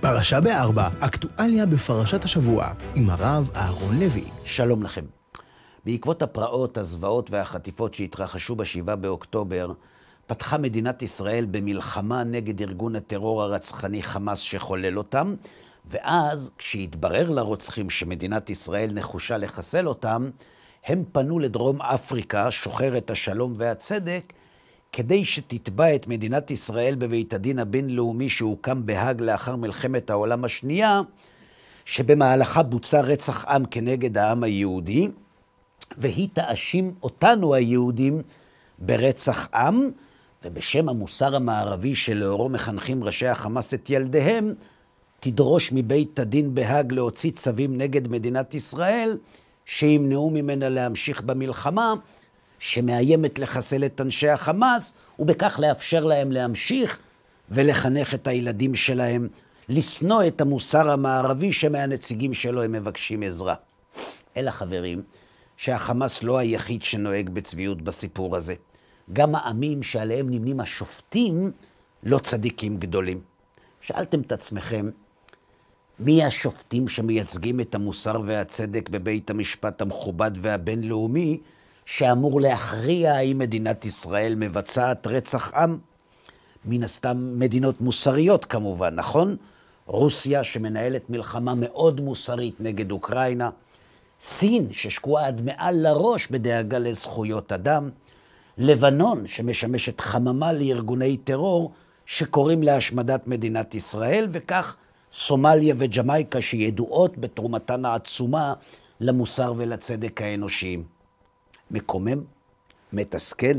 פרשה בארבע, אקטואליה בפרשת השבוע, עם הרב אהרון לוי. שלום לכם. בעקבות הפרעות, הזוועות והחטיפות שהתרחשו ב7 באוקטובר, פתחה מדינת ישראל במלחמה נגד ארגון הטרור הרצחני חמאס שחולל אותם, ואז כשהתברר לרוצחים שמדינת ישראל נחושה לחסל אותם, הם פנו לדרום אפריקה, שוחרת השלום והצדק, כדי שתתבע את מדינת ישראל בבית הדין הבינלאומי שהוקם בהאג לאחר מלחמת העולם השנייה, שבמהלכה בוצע רצח עם כנגד העם היהודי, והיא תאשים אותנו היהודים ברצח עם, ובשם המוסר המערבי שלאורו מחנכים ראשי החמאס את ילדיהם, תדרוש מבית הדין בהאג להוציא צווים נגד מדינת ישראל, שימנעו ממנה להמשיך במלחמה, שמאיימת לחסל את אנשי החמאס, ובכך לאפשר להם להמשיך ולחנך את הילדים שלהם, לשנוא את המוסר המערבי שמהנציגים שלו הם מבקשים עזרה. אלא חברים, שהחמאס לא היחיד שנוהג בצביעות בסיפור הזה. גם העמים שעליהם נמנים השופטים לא צדיקים גדולים. שאלתם את עצמכם, מי השופטים שמייצגים את המוסר והצדק בבית המשפט המכובד והבינלאומי, שאמור להכריע האם מדינת ישראל מבצעת רצח עם? מן הסתם מדינות מוסריות כמובן, נכון? רוסיה שמנהלת מלחמה מאוד מוסרית נגד אוקראינה, סין ששקועה עד מעל לראש בדאגה לזכויות אדם, לבנון שמשמשת חממה לארגוני טרור שקוראים להשמדת מדינת ישראל, וכך סומליה וג'מייקה שידועות בתרומתן העצומה למוסר ולצדק האנושיים. מקומם? מתסכל?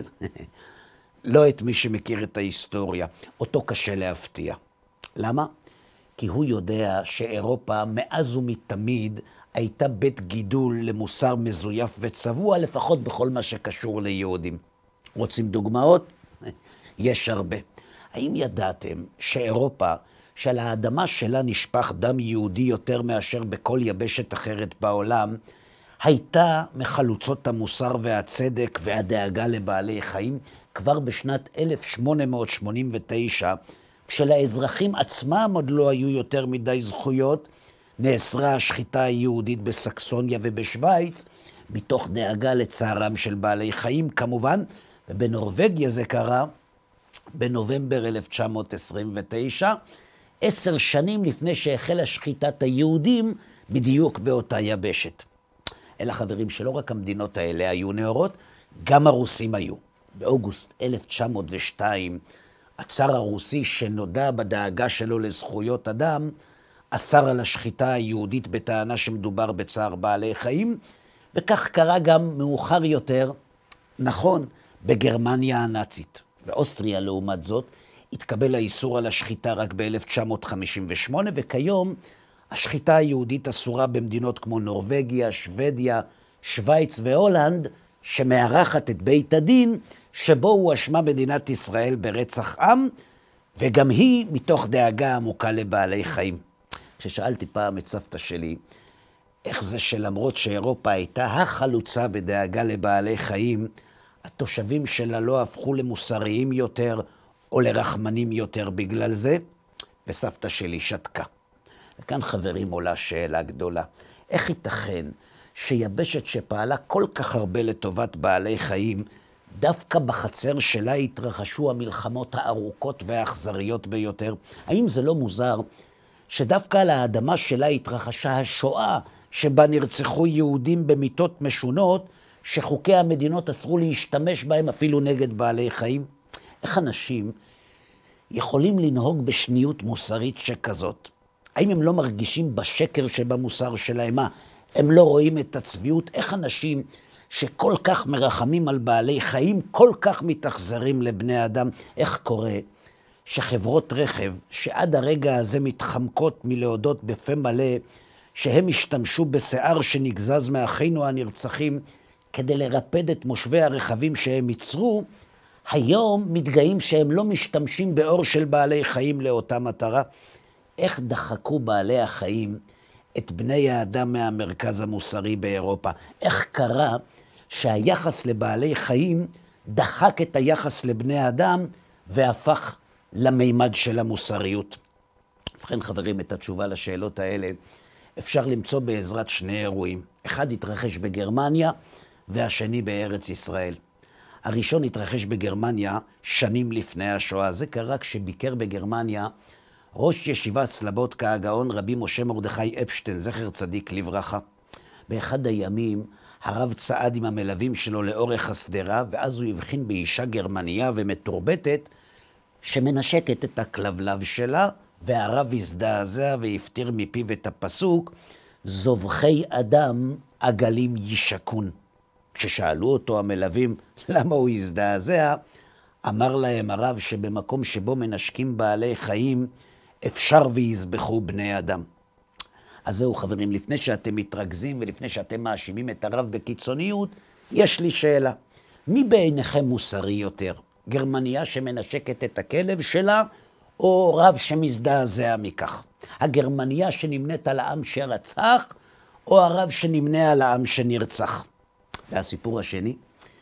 לא את מי שמכיר את ההיסטוריה. אותו קשה להפתיע. למה? כי הוא יודע שאירופה מאז ומתמיד הייתה בית גידול למוסר מזויף וצבוע, לפחות בכל מה שקשור ליהודים. רוצים דוגמאות? יש הרבה. האם ידעתם שאירופה, שעל האדמה שלה נשפך דם יהודי יותר מאשר בכל יבשת אחרת בעולם, הייתה מחלוצות המוסר והצדק והדאגה לבעלי חיים כבר בשנת 1889, כשלאזרחים עצמם עוד לא היו יותר מדי זכויות, נאסרה השחיטה היהודית בסקסוניה ובשוויץ, מתוך דאגה לצערם של בעלי חיים כמובן, ובנורווגיה זה קרה בנובמבר 1929, 10 שנים לפני שהחלה שחיטת היהודים בדיוק באותה יבשת. אלה חברים שלא רק המדינות האלה היו נאורות, גם הרוסים היו. באוגוסט 1902, הצאר הרוסי שנודע בדאגה שלו לזכויות אדם, אסר על השחיטה היהודית בטענה שמדובר בצער בעלי חיים, וכך קרה גם מאוחר יותר, נכון, בגרמניה הנאצית. באוסטריה לעומת זאת, התקבל האיסור על השחיטה רק ב-1958, וכיום השחיטה היהודית אסורה במדינות כמו נורווגיה, שוודיה, שוויץ והולנד, שמארחת את בית הדין, שבו הוא אשמה מדינת ישראל ברצח עם, וגם היא מתוך דאגה עמוקה לבעלי חיים. כששאלתי פעם את סבתא שלי, איך זה שלמרות שאירופה הייתה החלוצה בדאגה לבעלי חיים, התושבים שלה לא הפכו למוסריים יותר או לרחמנים יותר בגלל זה? וסבתא שלי שתקה. וכאן חברים עולה שאלה גדולה. איך ייתכן שיבשת שפעלה כל כך הרבה לטובת בעלי חיים, דווקא בחצר שלה התרחשו המלחמות הארוכות והאכזריות ביותר? האם זה לא מוזר שדווקא על האדמה שלה התרחשה השואה, שבה נרצחו יהודים במיתות משונות, שחוקי המדינות אסרו להשתמש בהם אפילו נגד בעלי חיים? איך אנשים יכולים לנהוג בשניות מוסרית שכזאת? האם הם לא מרגישים בשקר שבמוסר שלהם? מה, הם לא רואים את הצביעות? איך אנשים שכל כך מרחמים על בעלי חיים, כל כך מתאכזרים לבני אדם? איך קורה שחברות רכב שעד הרגע הזה מתחמקות מלהודות בפה מלא שהם השתמשו בשיער שנגזז מאחינו הנרצחים כדי לרפד את מושבי הרכבים שהם ייצרו, היום מתגאים שהם לא משתמשים באור של בעלי חיים לאותה מטרה? איך דחקו בעלי החיים את בני האדם מהמרכז המוסרי באירופה? איך קרה שהיחס לבעלי חיים דחק את היחס לבני האדם והפך למימד של המוסריות? ובכן חברים, את התשובה לשאלות האלה אפשר למצוא בעזרת שני אירועים. אחד התרחש בגרמניה והשני בארץ ישראל. הראשון התרחש בגרמניה שנים לפני השואה. זה קרה כשביקר בגרמניה ראש ישיבת סלבודקה הגאון רבי משה מרדכי אפשטיין, זכר צדיק לברכה. באחד הימים הרב צעד עם המלווים שלו לאורך השדרה, ואז הוא הבחין באישה גרמניה ומתורבתת שמנשקת את הכלבלב שלה, והרב הזדעזע והפטיר מפיו את הפסוק, זובחי אדם עגלים ישקון. כששאלו אותו המלווים למה הוא הזדעזע, אמר להם הרב שבמקום שבו מנשקים בעלי חיים, אפשר ויזבחו בני אדם. אז זהו חברים, לפני שאתם מתרכזים ולפני שאתם מאשימים את הרב בקיצוניות, יש לי שאלה. מי בעיניכם מוסרי יותר? גרמניה שמנשקת את הכלב שלה, או רב שמזדעזע מכך? הגרמניה שנמנית על העם שרצח, או הרב שנמנה על העם שנרצח? והסיפור השני,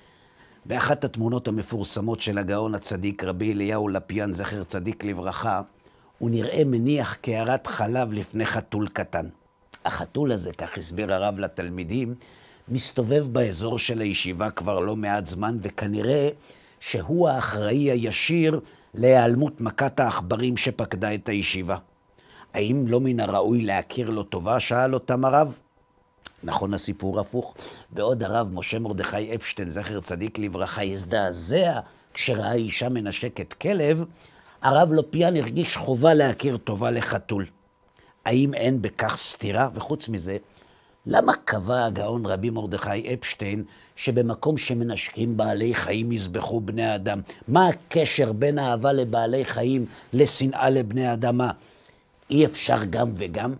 באחת התמונות המפורסמות של הגאון הצדיק רבי אליהו לפיאן, זכר צדיק לברכה, הוא נראה מניח קערת חלב לפני חתול קטן. החתול הזה, כך הסביר הרב לתלמידים, מסתובב באזור של הישיבה כבר לא מעט זמן, וכנראה שהוא האחראי הישיר להיעלמות מכת העכברים שפקדה את הישיבה. האם לא מן הראוי להכיר לו טובה? שאל אותם הרב. נכון, הסיפור הפוך. בעוד הרב משה מרדכי אפשטיין, זכר צדיק לברכה, הזדעזע כשראה אישה מנשקת כלב, הרב לופיאן הרגיש חובה להכיר טובה לחתול. האם אין בכך סתירה? וחוץ מזה, למה קבע הגאון רבי מרדכי אפשטיין שבמקום שמנשקים בעלי חיים יזבחו בני אדם? מה הקשר בין אהבה לבעלי חיים לשנאה לבני אדמה? אי אפשר גם וגם?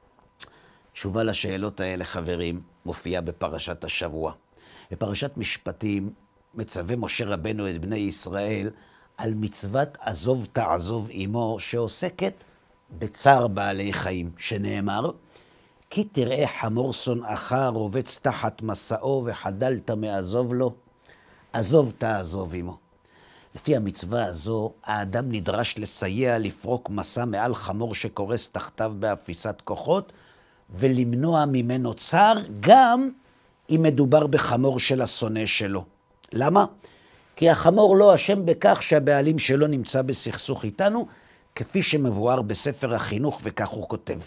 תשובה לשאלות האלה, חברים, מופיעה בפרשת השבוע. בפרשת משפטים מצווה משה רבנו את בני ישראל על מצוות עזוב תעזוב עמו, שעוסקת בצער בעלי חיים, שנאמר, כי תראה חמור שונאך רובץ תחת מסעו וחדלת מעזוב לו, עזוב תעזוב עמו. לפי המצווה הזו, האדם נדרש לסייע לפרוק מסע מעל חמור שקורס תחתיו באפיסת כוחות, ולמנוע ממנו צער, גם אם מדובר בחמור של השונא שלו. למה? כי החמור לא אשם בכך שהבעלים שלו נמצא בסכסוך איתנו, כפי שמבואר בספר החינוך, וכך הוא כותב.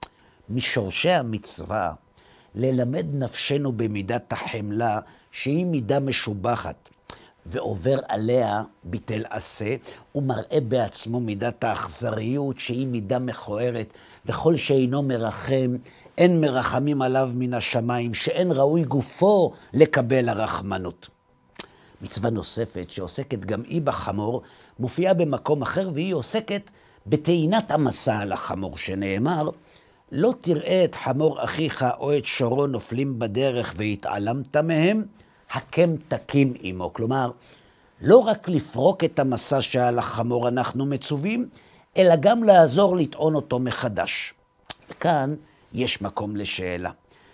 משורשי המצווה, ללמד נפשנו במידת החמלה, שהיא מידה משובחת, ועובר עליה ביטל עשה, ומראה בעצמו מידת האכזריות, שהיא מידה מכוערת, וכל שאינו מרחם, אין מרחמים עליו מן השמיים, שאין ראוי גופו לקבל הרחמנות. מצווה נוספת שעוסקת גם היא בחמור, מופיעה במקום אחר, והיא עוסקת בטעינת המסע על החמור, שנאמר, לא תראה את חמור אחיך או את שורו נופלים בדרך והתעלמת מהם, הקם תקים עמו. כלומר, לא רק לפרוק את המסע שעל החמור אנחנו מצווים, אלא גם לעזור לטעון אותו מחדש. וכאן יש מקום לשאלה.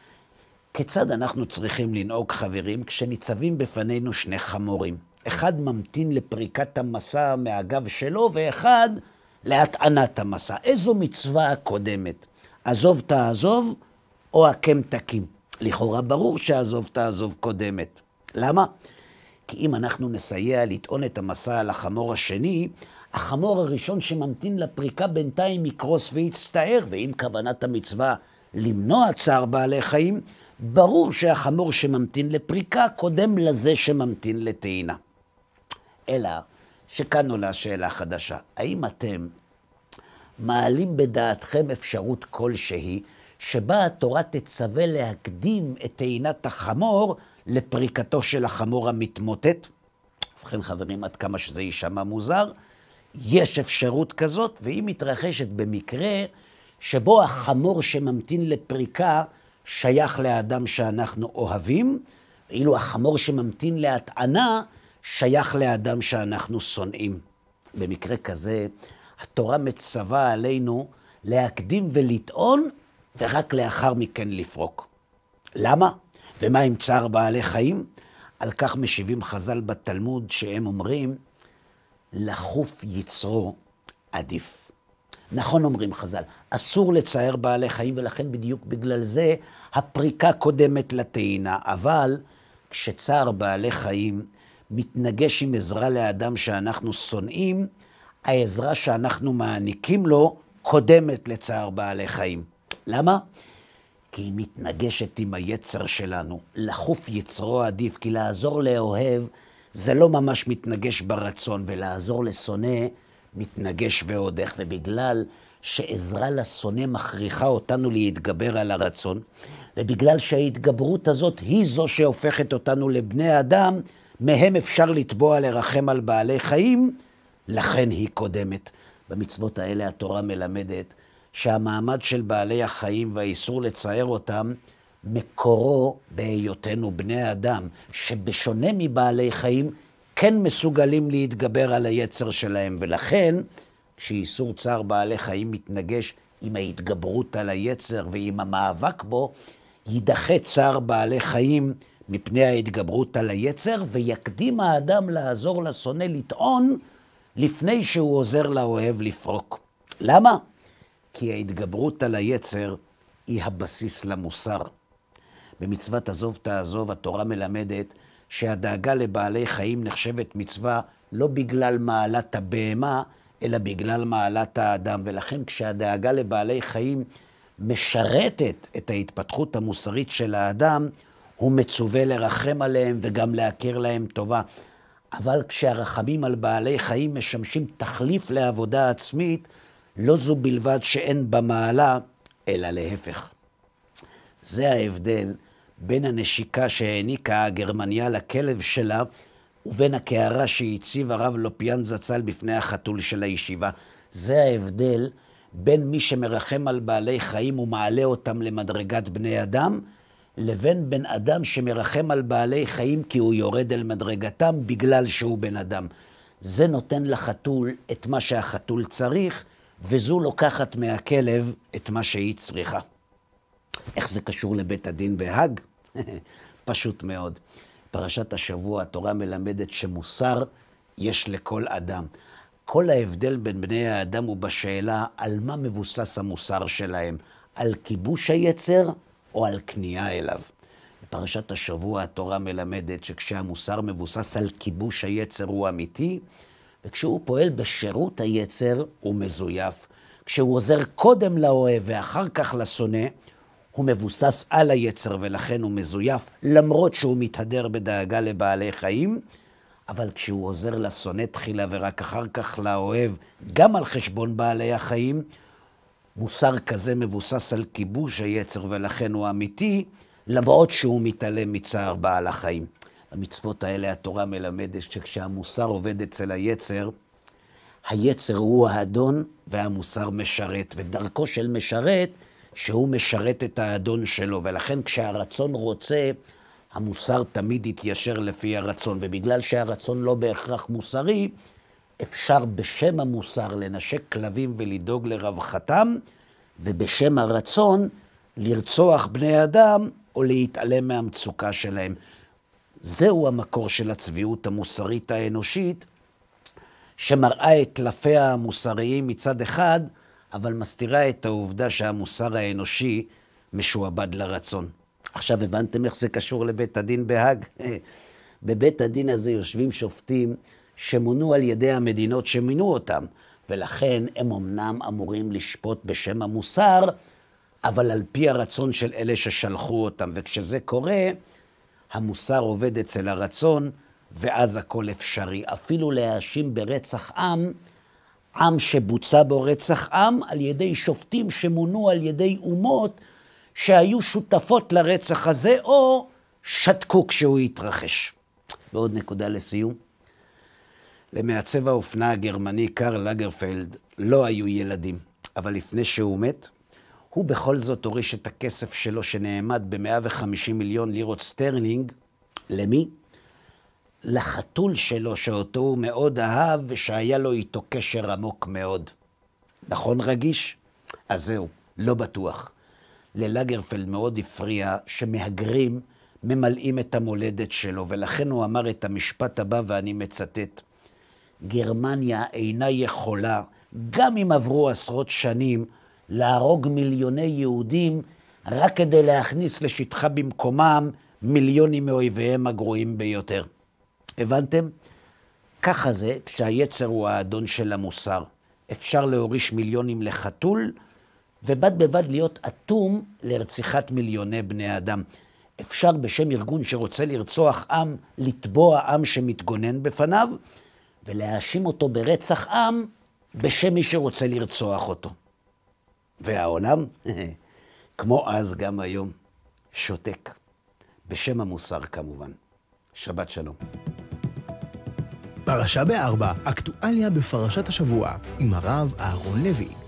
כיצד אנחנו צריכים לנהוג, חברים, כשניצבים בפנינו שני חמורים? אחד ממתין לפריקת המסע מהגב שלו, ואחד להטענת המסע. איזו מצווה הקודמת? עזוב תעזוב או הקם תקים? לכאורה ברור שעזוב תעזוב קודמת. למה? כי אם אנחנו נסייע לטעון את המסע על החמור השני, החמור הראשון שממתין לפריקה בינתיים יקרוס ויצטער, ואם כוונת המצווה למנוע צער בעלי חיים, ברור שהחמור שממתין לפריקה קודם לזה שממתין לטעינה. אלא שכאן עולה שאלה חדשה. האם אתם מעלים בדעתכם אפשרות כלשהי שבה התורה תצווה להקדים את טעינת החמור לפריקתו של החמור המתמוטט? ובכן חברים, עד כמה שזה יישמע מוזר, יש אפשרות כזאת, והיא מתרחשת במקרה שבו החמור שממתין לפריקה שייך לאדם שאנחנו אוהבים, ואילו החמור שממתין להטענה שייך לאדם שאנחנו שונאים. במקרה כזה, התורה מצווה עלינו להקדים ולטעון, ורק לאחר מכן לפרוק. למה? ומה עם צער בעלי חיים? על כך משיבים חז"ל בתלמוד, שהם אומרים, לחוף יצרו עדיף. נכון אומרים חז"ל, אסור לצער בעלי חיים, ולכן בדיוק בגלל זה הפריקה קודמת לטעינה. אבל כשצער בעלי חיים מתנגש עם עזרה לאדם שאנחנו שונאים, העזרה שאנחנו מעניקים לו קודמת לצער בעלי חיים. למה? כי היא מתנגשת עם היצר שלנו. לחוף יצרו עדיף, כי לעזור לאוהב זה לא ממש מתנגש ברצון, ולעזור לשונא מתנגש ועוד איך. ובגלל שעזרה לשונא מכריחה אותנו להתגבר על הרצון, ובגלל שההתגברות הזאת היא זו שהופכת אותנו לבני אדם, מהם אפשר לתבוע לרחם על בעלי חיים, לכן היא קודמת. במצוות האלה התורה מלמדת שהמעמד של בעלי החיים והאיסור לצער אותם, מקורו בהיותנו בני אדם, שבשונה מבעלי חיים, כן מסוגלים להתגבר על היצר שלהם. ולכן, כשאיסור צער בעלי חיים מתנגש עם ההתגברות על היצר ועם המאבק בו, יידחה צער בעלי חיים מפני ההתגברות על היצר, ויקדים האדם לעזור לשונא לטעון לפני שהוא עוזר לאוהב לפרוק. למה? כי ההתגברות על היצר היא הבסיס למוסר. במצוות עזוב תעזוב התורה מלמדת שהדאגה לבעלי חיים נחשבת מצווה לא בגלל מעלת הבהמה, אלא בגלל מעלת האדם. ולכן כשהדאגה לבעלי חיים משרתת את ההתפתחות המוסרית של האדם, הוא מצווה לרחם עליהם וגם להכיר להם טובה. אבל כשהרחמים על בעלי חיים משמשים תחליף לעבודה עצמית, לא זו בלבד שאין במעלה, אלא להפך. זה ההבדל בין הנשיקה שהעניקה הגרמניה לכלב שלה, ובין הקערה שהציב הרב לופיאן זצ"ל בפני החתול של הישיבה. זה ההבדל בין מי שמרחם על בעלי חיים ומעלה אותם למדרגת בני אדם, לבין בן אדם שמרחם על בעלי חיים כי הוא יורד אל מדרגתם בגלל שהוא בן אדם. זה נותן לחתול את מה שהחתול צריך, וזו לוקחת מהכלב את מה שהיא צריכה. איך זה קשור לבית הדין בהאג? פשוט מאוד. פרשת השבוע התורה מלמדת שמוסר יש לכל אדם. כל ההבדל בין בני האדם הוא בשאלה על מה מבוסס המוסר שלהם, על כיבוש היצר או על כניעה אליו. בפרשת השבוע התורה מלמדת שכשהמוסר מבוסס על כיבוש היצר הוא אמיתי, וכשהוא פועל בשירות היצר הוא מזויף. כשהוא עוזר קודם לאוהב ואחר כך לשונא, הוא מבוסס על היצר ולכן הוא מזויף, למרות שהוא מתהדר בדאגה לבעלי חיים, אבל כשהוא עוזר לשונא תחילה ורק אחר כך לאוהב, גם על חשבון בעלי החיים, מוסר כזה מבוסס על כיבוש היצר ולכן הוא אמיתי, למרות שהוא מתעלם מצער בעל החיים. במצוות האלה התורה מלמדת שכשהמוסר עובד אצל היצר, היצר הוא האדון והמוסר משרת, ודרכו של משרת שהוא משרת את האדון שלו, ולכן כשהרצון רוצה, המוסר תמיד יתיישר לפי הרצון, ובגלל שהרצון לא בהכרח מוסרי, אפשר בשם המוסר לנשק כלבים ולדאוג לרווחתם, ובשם הרצון לרצוח בני אדם או להתעלם מהמצוקה שלהם. זהו המקור של הצביעות המוסרית האנושית, שמראה את טלפיה המוסריים מצד אחד, אבל מסתירה את העובדה שהמוסר האנושי משועבד לרצון. עכשיו הבנתם איך זה קשור לבית הדין בהאג? בבית הדין הזה יושבים שופטים שמונו על ידי המדינות שמינו אותם, ולכן הם אמנם אמורים לשפוט בשם המוסר, אבל על פי הרצון של אלה ששלחו אותם. וכשזה קורה, המוסר עובד אצל הרצון, ואז הכל אפשרי. אפילו להאשים ברצח עם שבוצע בו רצח עם, על ידי שופטים שמונו על ידי אומות שהיו שותפות לרצח הזה, או שתקו כשהוא התרחש. ועוד נקודה לסיום. למעצב האופנה הגרמני קרל לגרפלד לא היו ילדים, אבל לפני שהוא מת, הוא בכל זאת הוריש את הכסף שלו שנעמד ב-150 מיליון לירות סטרלינג. למי? לחתול שלו שאותו הוא מאוד אהב ושהיה לו איתו קשר עמוק מאוד. נכון רגיש? אז זהו, לא בטוח. ללגרפלד מאוד הפריע שמהגרים ממלאים את המולדת שלו, ולכן הוא אמר את המשפט הבא ואני מצטט: גרמניה אינה יכולה גם אם עברו עשרות שנים, להרוג מיליוני יהודים, רק כדי להכניס לשטחה במקומם מיליונים מאויביהם הגרועים ביותר. הבנתם? ככה זה כשהיצר הוא האדון של המוסר. אפשר להוריש מיליונים לחתול, ובד בבד להיות אטום לרציחת מיליוני בני אדם. אפשר בשם ארגון שרוצה לרצוח עם, לתבוע עם שמתגונן בפניו, ולהאשים אותו ברצח עם בשם מי שרוצה לרצוח אותו. והעולם, כמו אז גם היום, שותק. בשם המוסר כמובן. שבת שלום. פרשה ב4, אקטואליה בפרשת השבוע, עם הרב אהרון לוי.